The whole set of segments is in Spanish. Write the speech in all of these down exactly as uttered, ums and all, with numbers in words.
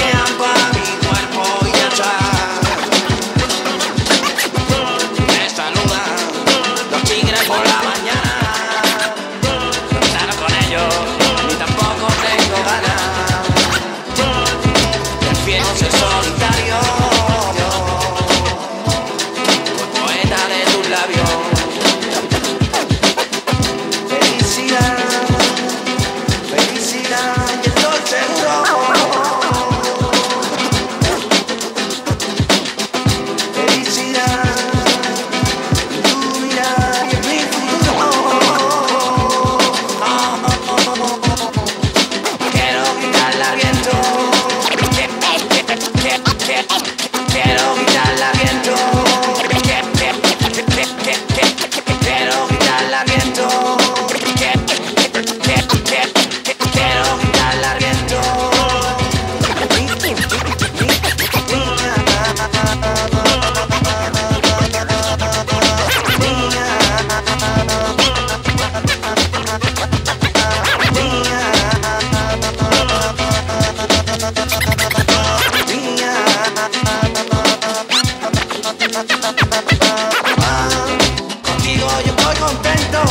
quedan para mi cuerpo y ya está. Me saludan los tigres por la mañana. No estar con ellos, ni tampoco tengo ganas. Prefiero ser solitario, poeta de tus labios. Felicidad, felicidad, y estoy seguro. Felicidad, tu mirar y en mi futuro. Quiero quitarle al viento. Quiero quitarle al viento. Quiero quitarle al viento. Quiero quitarle al viento. Contigo yo estoy contento.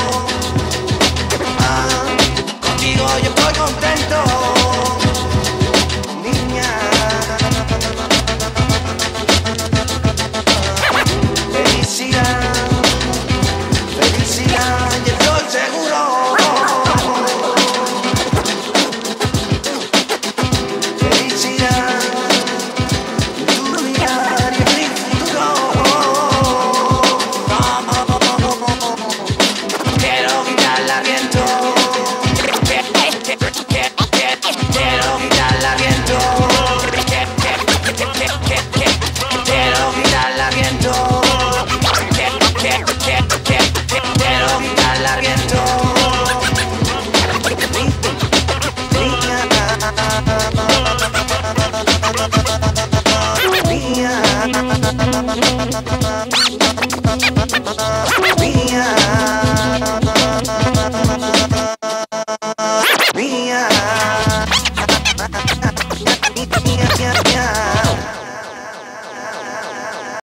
Ah, contigo yo estoy contento. Niña, felicidad, felicidad, y estoy seguro. Felicidad, tu mirar y en mi futuro. Quiero quitarle al viento. Quiero quitarle al viento. Quiero quitarle al viento. Quiero quitarle al viento. Niña, niña.